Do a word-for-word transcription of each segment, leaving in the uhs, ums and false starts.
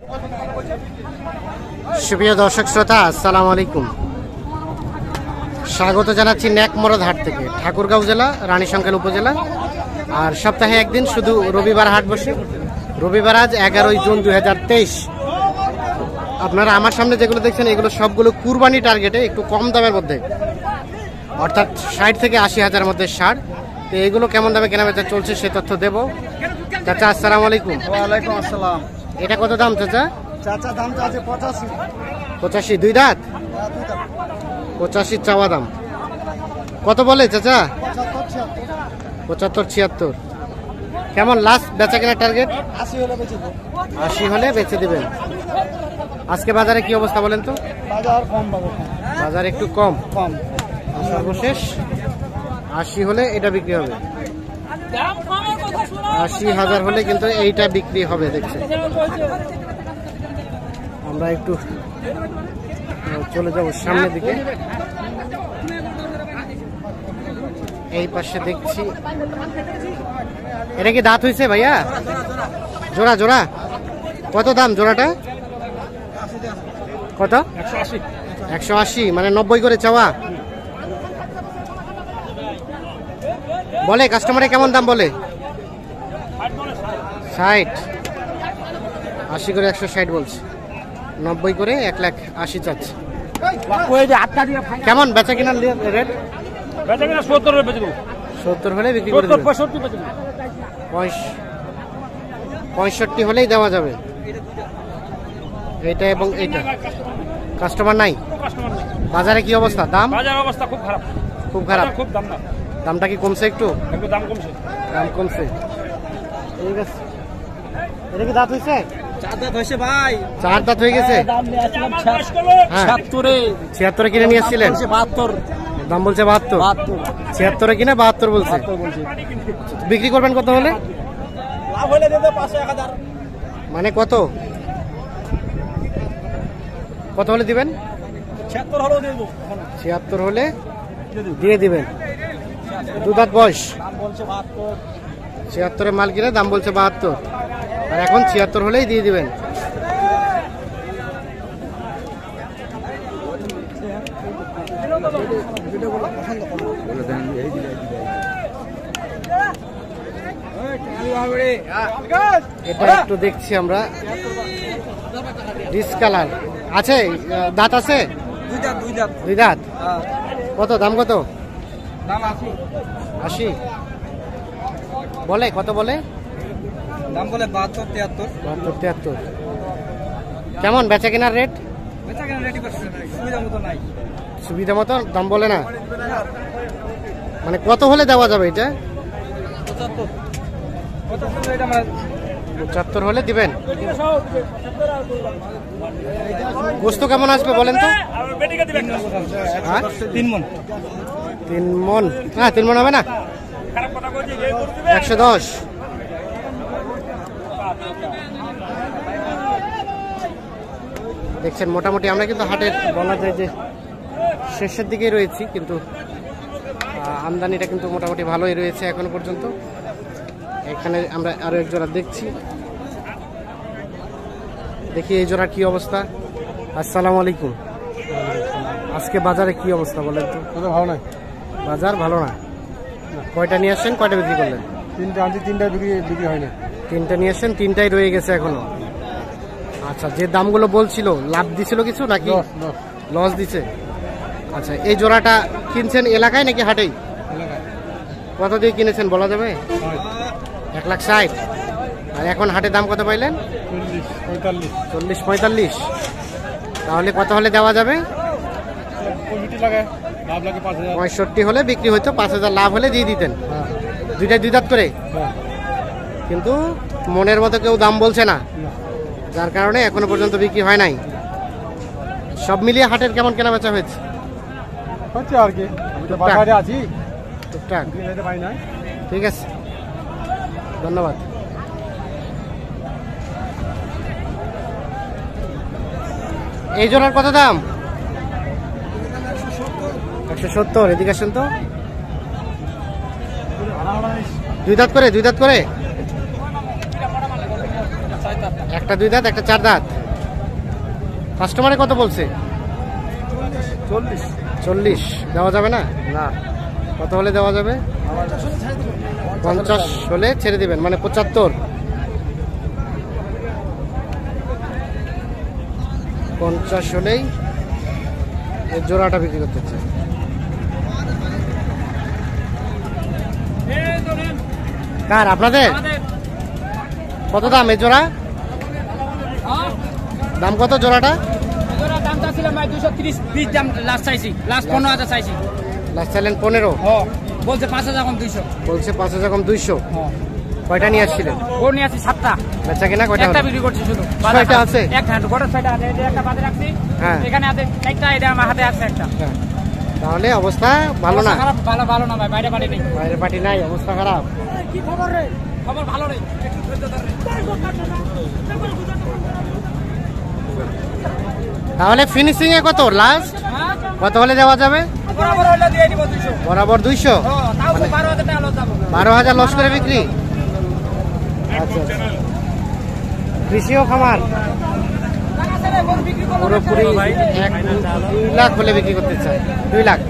সুপ্রিয় দর্শক শ্রোতা, আসসালামু আলাইকুম। স্বাগত জানাচ্ছি ন্যাকমরদ হাট থেকে, ঠাকুরগাঁও জেলা, রানীশঙ্কেল উপজেলা। আর সপ্তাহে একদিন শুধু রবিবার হাট বসে। রবিবার আজ এগারোই জুন দুই হাজার তেইশ। আপনারা আমার সামনে যেগুলো দেখছেন এগুলো সবগুলো কুরবানি টার্গেটে, একটু কম দামের মধ্যে, অর্থাৎ ষাট থেকে আশি হাজারের মধ্যে ষাট। তো এগুলো কেমন দামে কেনাবেচা চলছে সে তথ্য দেবো। চাচা আসসালামু আলাইকুম। ওয়ালাইকুম আসসালাম। এটা কত দাম চাচা? চাচা দামটা আছে পঁচাশি। পঁচাশি, দুই দাঁত? পঁচাশি চাওয়া দাম। কত বলে চাচা? পঁচাত্তর ছিয়াত্তর। কেমন লাস্ট বেচা কেনার টার্গেট? আশি হলে বেঁচে দেবো। আশি হলে বেচে দেবেন। আজকে বাজারে কি অবস্থা বলেন তো? বাজার কম পাবো, বাজার একটু কম কম। সর্বশেষ আশি হলে এটা বিক্রি হবে। আশি হাজার হলে কিন্তু এইটা বিক্রি হবে। দেখছেন, আমরা একটু চলে যাব সামনের দিকে। এই পাশে দেখছি, এটা কি দাঁত হয়েছে ভাইয়া? জোড়া জোড়া কত দাম জোড়াটা? কত? একশো আশি, মানে নব্বই করে চাওয়া। বলে কাস্টমারে কেমন দাম বলে? ষাট। আশি করে একশো ষাট বলছে, নব্বই করে এক লাখ আশি চাচ্ছে। কেমন বেচা কিনার রেট? সত্তর হলে বিক্রি করে দেবেন। পঁয়ষট্টি হলেই দেওয়া যাবে। এইটা এবং এইটা। কাস্টমার নাই? বাজারে কি অবস্থা? দাম বাজার অবস্থা খুব খারাপ। খুব খারাপ। খুব দাম না। দামটা কি কমছে? একটু একটু দাম কমছে। দাম কমছে। ঠিক আছে। এটা কি দাঁত হয়েছে? চার দাঁত হয়েছে ভাই। চার দাঁত হয়ে গেছে। হ্যাঁ, ছিয়াত্তরে ছিয়াত্তরে কিনে নিয়ে এসেছিলেন? বাহাত্তর। দাম বলছে বাহাত্তর। বাহাত্তর। ছিয়াত্তরে কিনে বাহাত্তর বলছে। বিক্রি করবেন কত হলে? লাভ হলে দেবে পাঁচশো এক হাজার। মানে কত কত হলে দিবেন? ছিয়াত্তর হলেও দেবো। ছিয়াত্তর হলে দিয়ে দিবেন। দু দাঁত বয়স। দাম বলছে বাহাত্তর। ছিয়াত্তরে মাল কিনে দাম বলছে বাহাত্তর, আর এখন ছিয়াত্তর হলেই দিয়ে দিবেন। এটা একটু দেখছি আমরা, ডিস কালার আছে। দাঁত আছে? দুই দাঁত। দুই দাঁত। দুই দাঁত। কত দাম? কত? দাম আশি। আশি বলে? কত বলে? দাম বলে বাহাত্তর তিয়াত্তর। বাহাত্তর তিয়াত্তর। কেমন বেচা কেনার রেট? বেচা কেনা রেডি করছে, সুবিধা মতো নাই। সুবিধা মতো দাম বলে না, মানে কত হলে দেওয়া যাবে এটা? পঁচাত্তর। পঁচাত্তর এটা আমার পঁচাত্তর হলে দিবেন। গোস্ত কেমন আসবে বলেন তো? হ্যাঁ, তিন মন। তিন মন। হ্যাঁ, তিন মন হবে না? একশো দশ। দেখছেন, মোটামুটি আমরা কিন্তু হাটের বলা যায় যে শেষের দিকেই রয়েছি, কিন্তু আমদানিটা কিন্তু মোটামুটি ভালোই রয়েছে এখনো পর্যন্ত। এখানে আমরা আরো এক জোড়া দেখছি, দেখি এই জোড়ার কি অবস্থা। আসসালামু আলাইকুম। আজকে বাজারে কি অবস্থা বলেন তো? ভালো নাই, বাজার ভালো না। কয়টা নিয়ে আসছেন, কয়টা বিক্রি করলেন? তিনটা আনছি, তিনটা বিক্রি বিক্রি হয় না। তিনটা নিয়ে আসছেন, তিনটাই রয়ে গেছে এখনো। আচ্ছা, যে দামগুলো বলছিল লাভ দিছিল কিছু নাকি লস দিছে? আচ্ছা, এই জোড়াটা কিনছেন এলাকায় নাকি হাটেই? কত দিয়ে কিনেছেন বলা যাবে? এক লাখ ষাট। আর এখন হাটে দাম কত পাইলেন? চল্লিশ পঁয়তাল্লিশ। চল্লিশ পঁয়তাল্লিশ। তাহলে কত হলে দেওয়া যাবে? পঁয়ষট্টি হলে বিক্রি হইতো, পাঁচ হাজার লাভ হলে দিয়ে দিতেন। দুইটাই দুই দাঁত করে, কিন্তু মনের মতো কেউ দাম বলছে না, যার কারণে এখনো পর্যন্ত বিক্রি হয় নাই। সব মিলিয়ে হাটের কেমন কেনা বেচা হয়েছে? হচ্ছে আর কি, আমি তো বাজারে আছি টুকটাক। পাই না। ঠিক আছে, ধন্যবাদ। এই জোড়ার কত দাম? একশো সত্তর। এদিকে আসেন তো। দুই দাঁত করে, দুই দাঁত করে একটা দুই দাঁত একটা চার দাঁত। কাস্টমারে কত বলছে? চল্লিশ। চল্লিশ দেওয়া যাবে না? না, কত হলে দেওয়া যাবে? পঞ্চাশ হলে ছেড়ে দিবেন, মানে পঁচাত্তর। পঞ্চাশ হলেই এই জোড়াটা বিক্রি করতে চাই। কার আপনাদের? কত দাম এই জোড়া? দাম কত জোড়াটা? দামটা ছিল দুশো ত্রিশ পিস দাম লাস্ট চাইছি, লাস্ট পনেরো হাজার চাইছি। লাস্ট চাইলেন পনেরো, বলছে পাঁচ হাজার কম দুইশো। বলছে পাঁচ হাজার কম দুইশো। কয়টা নিয়ে আসছিলেন? ও নিয়ে আসছি সাতটা। বেচা কিনা কয়টা? একটা বিক্রি করছি শুধু। ছয়টা আছে? একটা গোটা ছয়টা আছে, এটা একটা বাদে রাখছি। হ্যাঁ, এখানে আছে একটা, এটা আমার হাতে আছে একটা। তাহলে অবস্থা ভালো না? খারাপ, ভালো ভালো না ভাই, বাইরে বাড়ি নেই। বাইরে পার্টি নাই, অবস্থা খারাপ। কি খবর রে? খবর ভালো রে। তাহলে ফিনিশিং এ কত লাস্ট? কত হলে দেওয়া যাবে? বরাবর হলে দিয়ে দিব দুইশো। বরাবর দুইশো? তাও বারো হাজার টাকা লস যাবো। বারো হাজার লস করে বিক্রি? আচ্ছা, কৃষি ও খামার পুরোপুরি এক দুই লাখ হলে বিক্রি করতে চাই। দুই লাখ?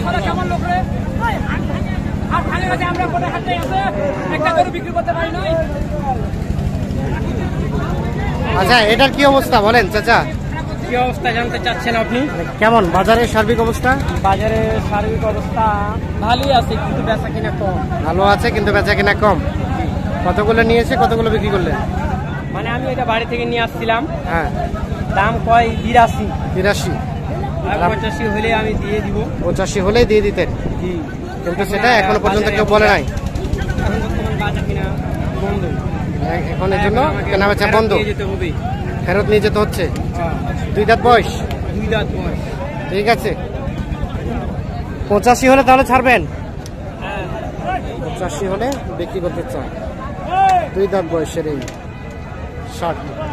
আচ্ছা, এটার কি অবস্থা বলেন চাচা? কি অবস্থা জানতে চাচ্ছেন আপনি? কেমন বাজারের সার্বিক অবস্থা? বাজারে সার্বিক অবস্থা ভালোই আছে, কিন্তু বেচা কিনা কম। ভালো আছে কিন্তু বেচা কিনা কম। কতগুলো নিয়েছে, কতগুলো বিক্রি করলেন? মানে আমি এটা বাড়ি থেকে নিয়ে আসছিলাম, হ্যাঁ, দাম কয় বিরাশি। তিরাশি? পঁচাশি হলে আমি দিয়ে দিব। পঁচাশি হলেই দিয়ে দিতেন, কিন্তু সেটা এখনো পর্যন্ত কেউ বলে নাই। এখন বর্তমান বাজার কিনা বন্ধ, এখন এর জন্য কেনা বেচা বন্ধ, যেতে হবে, ফেরত নিয়ে যেতে হচ্ছে। দুই দাঁত বয়স? দুই দাঁত বয়স। ঠিক আছে, পঁচাশি হলে তাহলে ছাড়বেন? পঁচাশি হলে বিক্রি করতে চান। দুই দাঁত বয়সের এই ষাট।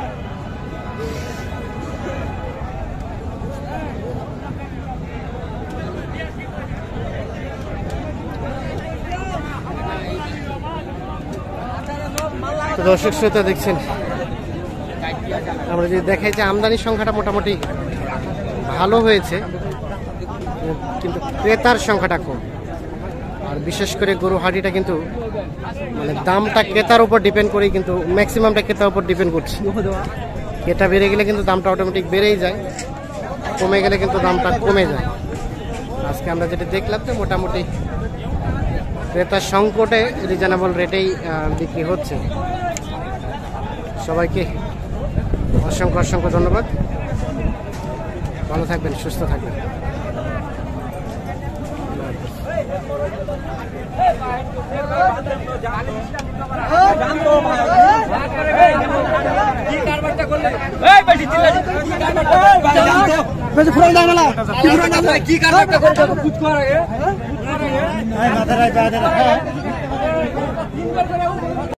দর্শক শ্রোতা দেখছেন, আমরা যদি দেখাই যে আমদানির সংখ্যাটা মোটামুটি ভালো হয়েছে, কিন্তু ক্রেতার সংখ্যাটা কম। আর বিশেষ করে গরু হাটিটা কিন্তু মানে দামটা ক্রেতার উপর ডিপেন্ড করেই, কিন্তু ম্যাক্সিমামটা ক্রেতার উপর ডিপেন্ড করছে। ক্রেতা বেড়ে গেলে কিন্তু দামটা অটোমেটিক বেড়েই যায়, কমে গেলে কিন্তু দামটা কমে যায়। আজকে আমরা যেটা দেখলাম যে মোটামুটি ক্রেতার সংকটে রিজনেবল রেটেই বিক্রি হচ্ছে। সবাইকে অসংখ্য অসংখ্য ধন্যবাদ। ভালো থাকবেন, সুস্থ থাকবেন। কি কারবারটা করতে